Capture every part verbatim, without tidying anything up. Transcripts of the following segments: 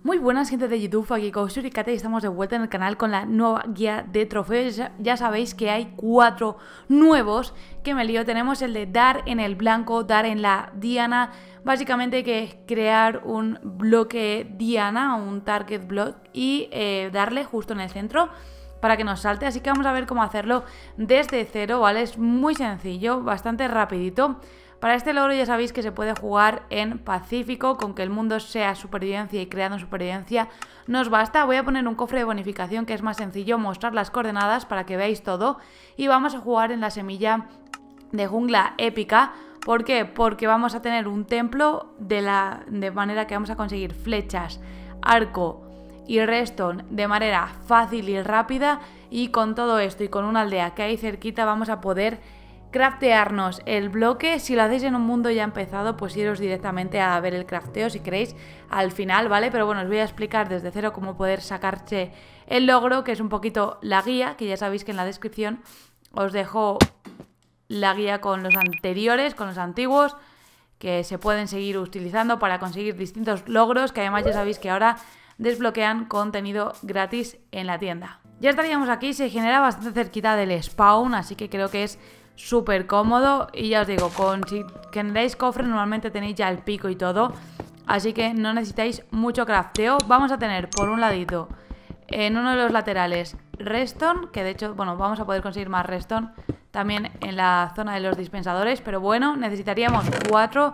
Muy buenas, gente de YouTube, aquí con Suricate y estamos de vuelta en el canal con la nueva guía de trofeos. Ya sabéis que hay cuatro nuevos que me lío. Tenemos el de dar en el blanco, dar en la diana, básicamente que es crear un bloque diana, un target block y eh, darle justo en el centro para que nos salte. Así que vamos a ver cómo hacerlo desde cero, ¿vale? Es muy sencillo, bastante rapidito. Para este logro ya sabéis que se puede jugar en pacífico, con que el mundo sea supervivencia y creando supervivencia nos basta. Voy a poner un cofre de bonificación que es más sencillo, mostrar las coordenadas para que veáis todo. Y vamos a jugar en la semilla de jungla épica. ¿Por qué? Porque vamos a tener un templo de, la, de manera que vamos a conseguir flechas, arco y redstone de manera fácil y rápida. Y con todo esto y con una aldea que hay cerquita vamos a poder craftearnos el bloque. Si lo hacéis en un mundo ya empezado, pues iros directamente a ver el crafteo si queréis al final, ¿vale? Pero bueno, os voy a explicar desde cero cómo poder sacarse el logro, que es un poquito la guía, que ya sabéis que en la descripción os dejo la guía con los anteriores, con los antiguos, que se pueden seguir utilizando para conseguir distintos logros, que además ya sabéis que ahora desbloquean contenido gratis en la tienda. Ya estaríamos aquí, se genera bastante cerquita del spawn, así que creo que es súper cómodo. Y ya os digo, con si generáis cofre normalmente tenéis ya el pico y todo, así que no necesitáis mucho crafteo. Vamos a tener por un ladito, en uno de los laterales, redstone, que de hecho, bueno, vamos a poder conseguir más redstone también en la zona de los dispensadores, pero bueno, necesitaríamos cuatro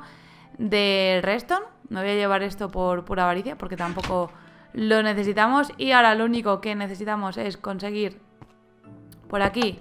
de redstone. Me voy a llevar esto por pura avaricia porque tampoco lo necesitamos. Y ahora lo único que necesitamos es conseguir por aquí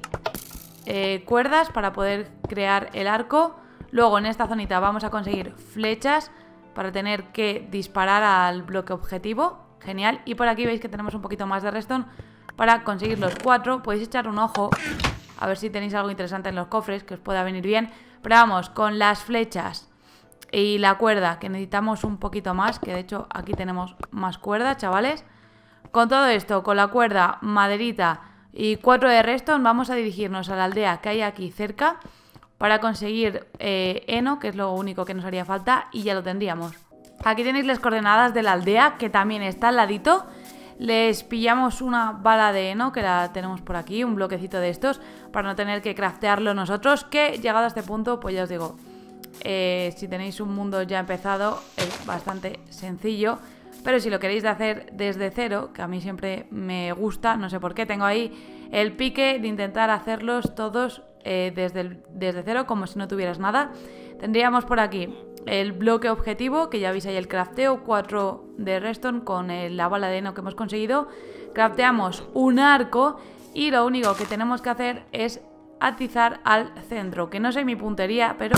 Eh, cuerdas para poder crear el arco. Luego en esta zonita vamos a conseguir flechas para tener que disparar al bloque objetivo. Genial. Y por aquí veis que tenemos un poquito más de redstone para conseguir los cuatro. Podéis echar un ojo a ver si tenéis algo interesante en los cofres que os pueda venir bien. Pero vamos, con las flechas y la cuerda, que necesitamos un poquito más, que de hecho aquí tenemos más cuerda, chavales. Con todo esto, con la cuerda, maderita y cuatro de redstone, vamos a dirigirnos a la aldea que hay aquí cerca para conseguir eh, heno, que es lo único que nos haría falta, y ya lo tendríamos. Aquí tenéis las coordenadas de la aldea, que también está al ladito. Les pillamos una bala de heno, que la tenemos por aquí, un bloquecito de estos, para no tener que craftearlo nosotros, que llegado a este punto, pues ya os digo, eh, si tenéis un mundo ya empezado, es bastante sencillo. Pero si lo queréis de hacer desde cero, que a mí siempre me gusta, no sé por qué, tengo ahí el pique de intentar hacerlos todos eh, desde, el, desde cero, como si no tuvieras nada. Tendríamos por aquí el bloque objetivo, que ya veis ahí el crafteo, cuatro de redstone con el, la bala de heno que hemos conseguido. Crafteamos un arco y lo único que tenemos que hacer es atizar al centro, que no sé mi puntería, pero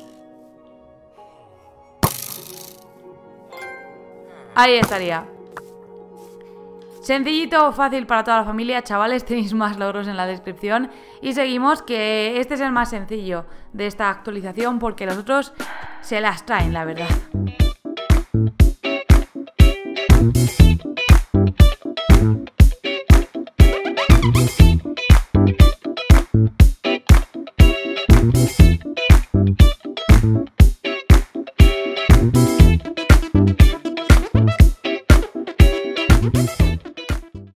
ahí estaría. Sencillito, fácil para toda la familia, chavales, tenéis más logros en la descripción. Y seguimos, que este es el más sencillo de esta actualización porque los otros se las traen, la verdad.